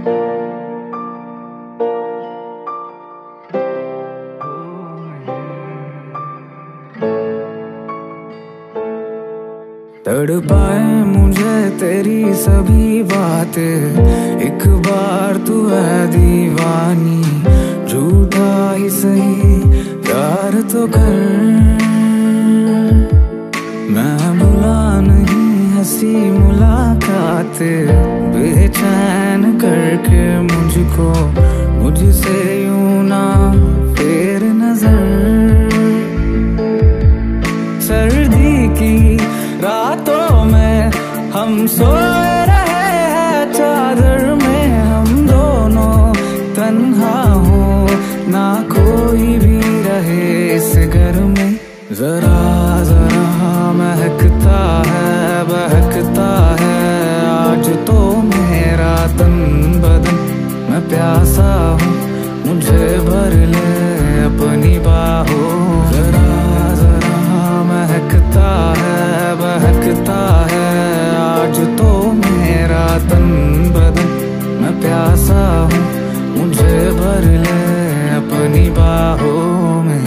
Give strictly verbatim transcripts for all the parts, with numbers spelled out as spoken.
तड़पाए मुझे तेरी सभी बातें, एक बार तू है दीवानी, झूठा ही सही प्यार तो कर। मैं भुला नहीं हंसी मुलाकातें, बेचैन करके मुझको मुझसे यूं ना फेर नजर। सर्दी की रातों में हम सोए रहे हैं चादर में, हम दोनों तन्हा हो ना कोई भी रहे इस घर में। जरा जरा महकता है बहकता है आज तो मेरा तन बदन, मैं प्यासा हूँ मुझे भर ले अपनी बाहों। जरा जरा महकता है बहकता है आज तो मेरा तन बदन, मैं प्यासा हूँ मुझे भर ले अपनी बाहों में।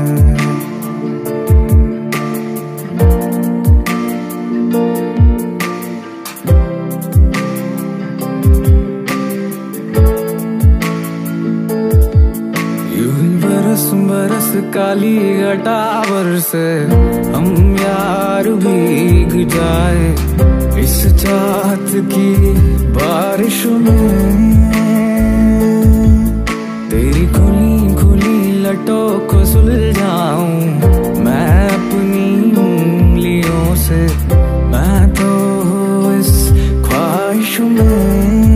बरस काली घटावर से हम यार भीग जाए इस चाहत की बारिश में। तेरी खुली खुली लटों को सुलझाऊं मैं अपनी उंगलियों से, मैं तो इस ख्वाहिश में।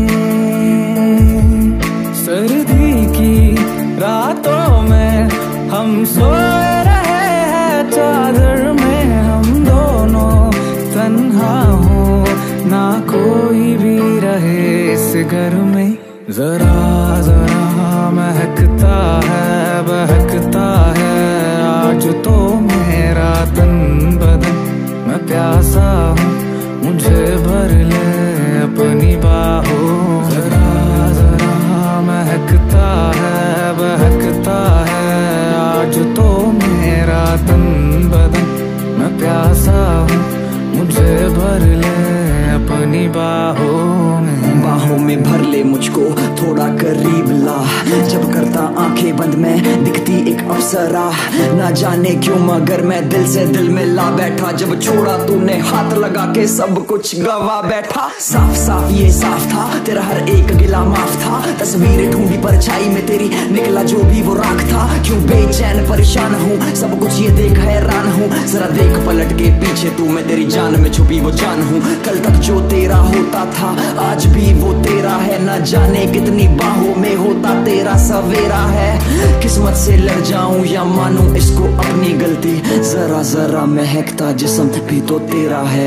सर्दी की रातों में हम सोए रहे हैं चादर में, हम दोनों तन्हा हो ना कोई भी रहे इस घर में। जरा जरा महकता है बहकता है आज तो मेरा तन बदन, मैं प्यासा हूँ मुझे भर ले अपनी बाहों। जरा जरा महकता है बहकता है आज तो मेरा तन बदन, मैं प्यासा हूँ मुझे भर ले अपनी बाहों में। बाहों में भर ले मुझको थोड़ा करीब ला, जब करता आंखें बंद मैं दिखती एक अप्सरा। ना जाने क्यों मगर मैं दिल से दिल में ला बैठा, जब छोड़ा तूने हाथ लगा के सब कुछ गवा बैठा। साफ साफ ये साफ था तेरा हर एक गिला माफ था, तस्वीरें ढूंढी परछाई में तेरी निकला जो भी वो राख था। क्यों बेचैन परेशान हूँ सब कुछ ये देख हैरान हूँ, जरा देख पलट के पीछे तू, मैं तेरी जान में छुपी वो जान हूँ। कल तक जो तेरा होता था आज भी वो तेरा है, न जाने कितनी बाहों में होता तेरा सवेरा है। किस्मत से लड़ जाऊं या मानूं इसको अपनी गलती, जरा जरा महकता जिस्म भी तो तेरा है।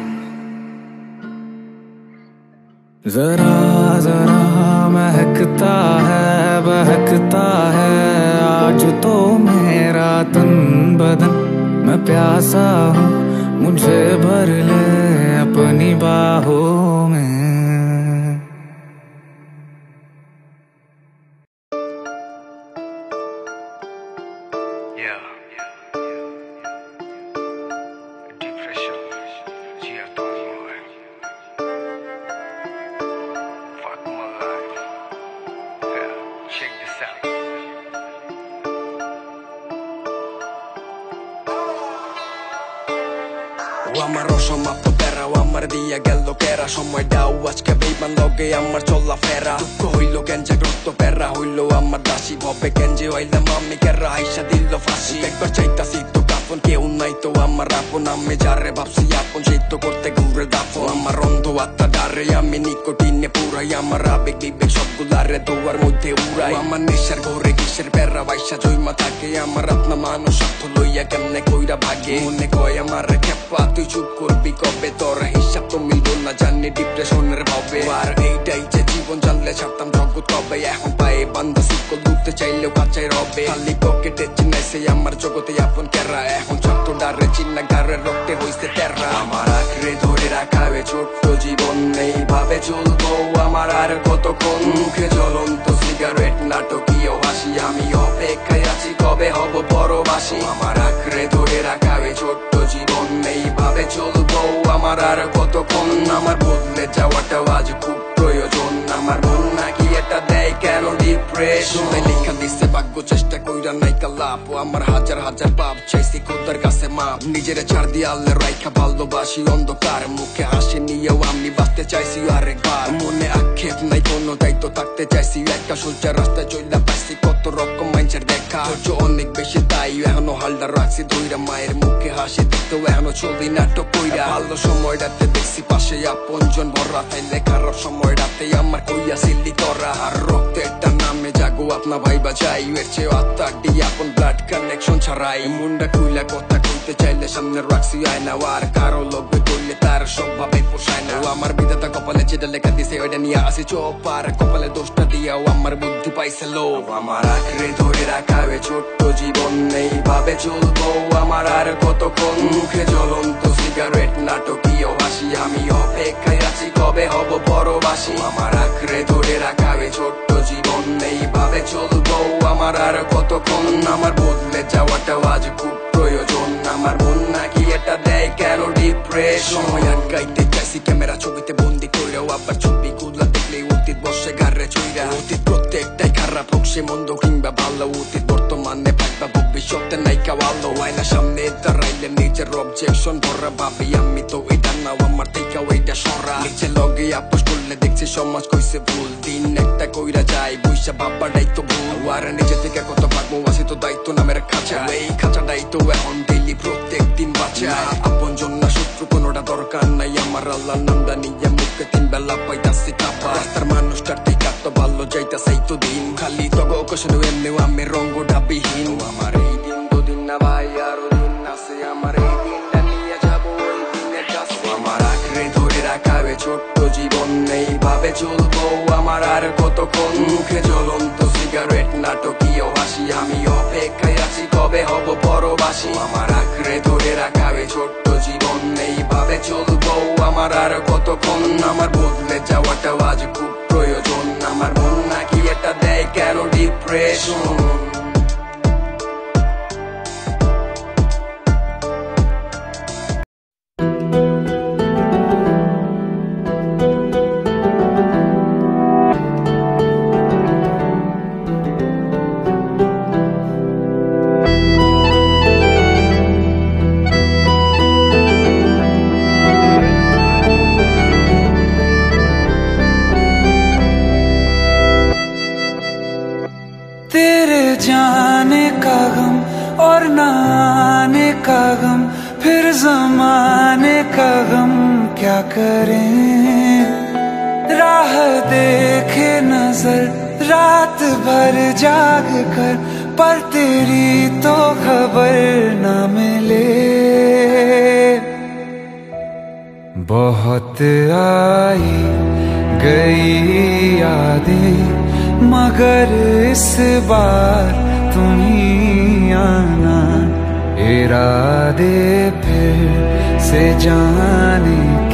जरा जरा महकता है बहकता है आज तो मेरा तन बदन, मैं प्यासा हूँ मुझे भर ले अपनी बाहों में। Amar osoma potera o amar dia gello kera সময় দাও আজকে বেইমান লগে আমার চলা ফেরা দুঃখ হইলো কেঞ্জে গ্রস্ত পেরা হইলো আমার দাসী ভবে কেঞ্জে হইলাম আমি কেরা আইসা দিল ফাঁসি একবার চাইতাছি তো কাফন কেউ নাই তো আমার আপন আমি যারে ভাবছি আপন সেই তো করতে ঘুরে দাফন আমার অন্ধ আত্মা ডারে আমি নিকোটিনে পুরাই আমার আবেগ বিবেক সবগুলারে দোয়ার মধ্যে উড়াই আমার নেশার ঘরে কিসের পেরা বাইসা জয়মা থাকে আমার আত্মা মানুষ স্বার্থ লইয়া কেমনে কইরা ভাগে মনে কয় আমার খেপা তুই চুপ করবি কবে তোর হিসাব তো মিলবো না জানি ডিপ্রেশনের ভাবে আর এইটাই যে জীবন জানলে ছাড়তাম জগৎ কবে এখন পায়ে বান্ধা সুকল দুধতে চাইলেও কাচাই রবে খালি পকেটে চিনাইছে আমার জগতে আপন কেরা এখন ছোট্ট ডারে চিন্না গারে রক্তে হইছে তেরা আমার আঁকড়ে ধরে রাখা ছোট্ট জীবন এইভাবে চলবো আমার আর কত কতক্ষণ মুখে জ্বলন্ত সিগারেট নাটকীয় হাসি আমি অপেক্ষায় আছি কবে হব পরবাসী আমার আঁকড়ে ধরে রাখা ওই ছোট্ট জীবন এইভাবে চলবো আমার আর কতক্ষণ আমার বদলে যাওয়াটাও আজ খুব প্রয়োজন আমার মন নাকি এটা দেয় কেন ডিপ্রেশন লেখা দিচ্ছে ভাগ্য চেষ্টা কইরা নাইকা লাভ আমার হাজার হাজার পাপ চাইছি খোদার কাছে মাপ নিজের ছাড় দিয়ে আল্লাহ রাইখা ভালোবাসি অন্ধকার মুখে হাসি নিয়েও আমি বাঁচতে চাইছি আরেকবার মনে আক্ষেপ নাই কোনো দায়িত্ব থাকতে চাইছি একটা সোজা রাস্তায় চইলা পাইছি কত রকম মানুষের দেখা ধৈর্য অনেক বেশি তাই এখনো হালদার রাখছি ধইরা মায়ের মুখে হাসি দেখতেও এখনো চলতি নাটক কইরা ভালো সময়টাতে দেখছি পাশে আপনজন ভরা তাইলে খারাপ সময়টাতে আমার কইয়া সিল্লি তোরা আর রক্তের নামে জাগো আপনা ভাই বাজাই এর চেয়ে আত্মা দিয়ে আপন ব্লাড কানেকশন ছাড়াই মুন্ডা কইলা কথা কইতে চাইলে সামনে রাখছি আয়না আর কারো লোভে কইলে তার সবভাবে পোষায় না আমার বিধাতা কপালে যেটা লেখা দিছে ওইটা নিয়ে আসি চোপ আর কপালে দোষটা দিয়াও আমার বুদ্ধি পাইছে লো আমার আঁকড়ে ধরে রাখা ওই ছোট্ট জীবন এইভাবে চলবো আমার আর কতক্ষণ মুখে জ্বলন্ত সিগারেট নাটকীয় হাসি আমি অপেক্ষায় আছি কবে হব পরবাসী আমার আঁকড়ে ধরে রাখা ওই ছোট্ট জীবন এইভাবে চলবো আমার আর কতক্ষণ আমার বদলে যাওয়াটাও আজ খুব প্রয়োজন আমার মন নাকি এটা দেয় কেন ডিপ্রেশন আর গাইতে চাইছি ক্যামেরা ছবিতে বন্দি কইরাও আবার ছবি গুলা দেখলে অতীত বসে গারে চইরা অতীত প্রত্যেকটাই খারাপ হোক সে মন্দ কিংবা ভালো অতীত বর্তমানে ভাববা ভবিষ্যতে নাই কাওয়ালো আয়না সামনে দাঁড়াইলে নিজের অবজেকশন ভরা ভাবি আমি তো এটা নাও আমার থেকে ওইটা সরা নিচে লগে আপোষ করলে দেখছি সমাজ কইছে ভুল দিন একটা কইরা যায় বইসা বাবাটাই তো ভুল আর নিজে থেকে কত ভাগবো আসি তো দায়িত্ব নামের খাঁচা এই খাঁচাটাই তো এখন ডেইলি প্রত্যেক দিন বাঁচা আপন জন্য শত্রু কোনোটা দরকার নাই আমার আল্লাহ নামটা নিয়ে মুখে তিন বেলা পাইতাছি কাপা রাস্তার মানুষটার থেকে তো ভালো যাইতাছাই তো দিন খালি তবে অকেশন এমনিও আমি রঙ্গ ডাবিহীন আমার এই দিন দুদিন না ভাই আরো দিন আছে আমার এই দিনটা নিয়ে যাবো ওই দিনের কাছে আমার আঁকড়ে ধরে রাখা ওই ছোট্ট জীবন এইভাবে চলবো আমার আর কতক্ষণ মুখে জ্বলন্ত সিগারেট নাটকীয় হাসি আমি অপেক্ষায় আছি কবে হব পরবাসী আমার আঁকড়ে ধরে রাখা ওই ছোট্ট জীবন এইভাবে চলবো আমার আর কতক্ষণ আমার বদলে যাওয়াটাও আজ খুব প্রয়োজন আমার মন নাকি এটা দেয় কেন ডিপ্রেশন तेरे जाने का गम और न आने का गम फिर ज़माने का गम क्या करें राह देखे नजर रात भर जाग कर पर तेरी तो खबर न मिले बहुत आई गई यादें मगर इस बार तुम ही आना इरादे फिर से जाने